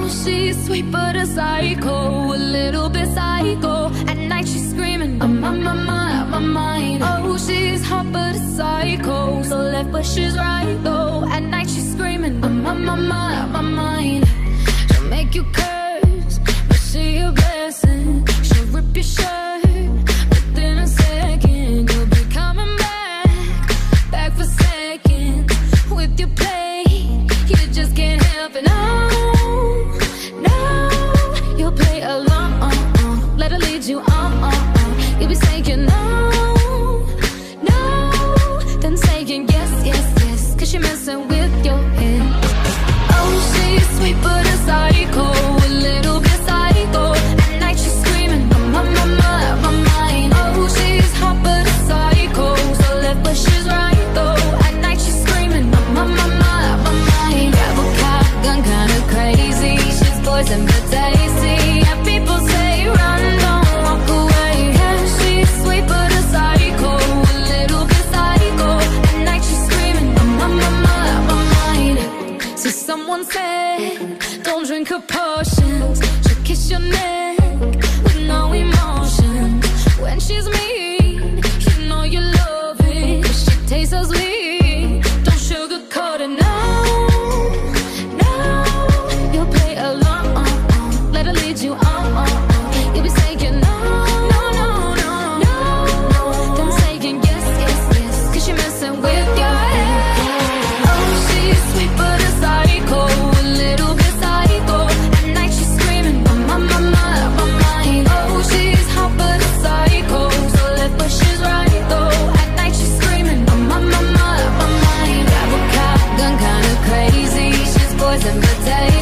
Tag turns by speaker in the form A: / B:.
A: she's sweet but a psycho, a little bit psycho. At night she's screaming, I'm on my mind, on my mind. Oh, she's hot but a psycho, so left but she's right though. At night she's screaming, I'm on my mind, on my mind. She'll make you curse, but she a blessing. She'll rip your shirt within a second. You'll be coming back for seconds with your play. You just can't help it, no, no. You'll play along, let her lead you on. You'll be saying no, no, then saying yes, yes, yes, 'cause you're messing with your head. Oh, she's sweet but a psycho, a little bit psycho. At night she's screaming, I'm on my mind, my mind. Oh, she's hot but a psycho, so left but she's right though. At night she's screaming, I'm on my mind, my mind. Grab a cop gun, kinda crazy. She's poison but tasty. And people say run, don't walk away. Yeah, she's sweet but a psycho, a little bit psycho. At night she's screaming, I'm on my mind, my mind. So someone said, don't drink her potions. She'll kiss your neck with no emotion. When she's mean, you know you love it, 'cause she tastes so sweet. Don't sugarcoat it, no, no. You'll play along, let her lead you on. You'll be saying no, no, no, no, no. Then saying yes, yes, yes, 'cause you're messing with your head. Oh, she's sweet but a psycho, a little bit psycho. At night she's screaming, I'm on my mind, my mind. Oh, she's hot but a psycho, so left but she's right though. At night she's screaming, I'm on my mind, my mind. Grab a cop gun, kinda crazy. She's poison but tasty.